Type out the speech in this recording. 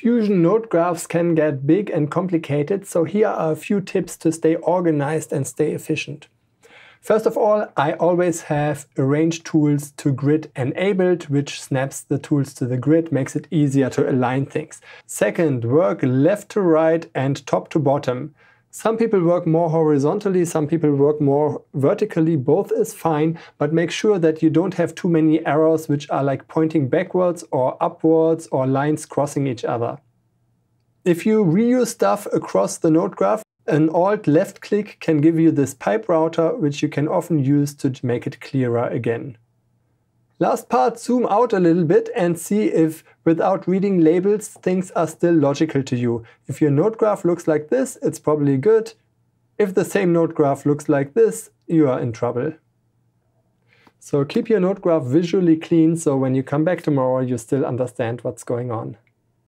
Fusion node graphs can get big and complicated, so here are a few tips to stay organized and stay efficient. First of all, I always have Arrange Tools to Grid enabled, which snaps the tools to the grid, makes it easier to align things. Second, work left to right and top to bottom. Some people work more horizontally, some people work more vertically, both is fine, but make sure that you don't have too many arrows which are like pointing backwards or upwards or lines crossing each other. If you reuse stuff across the node graph, an Alt left click can give you this pipe router, which you can often use to make it clearer again. Last part, zoom out a little bit and see if, without reading labels, things are still logical to you. If your node graph looks like this, it's probably good. If the same node graph looks like this, you are in trouble. So keep your node graph visually clean so when you come back tomorrow, you still understand what's going on.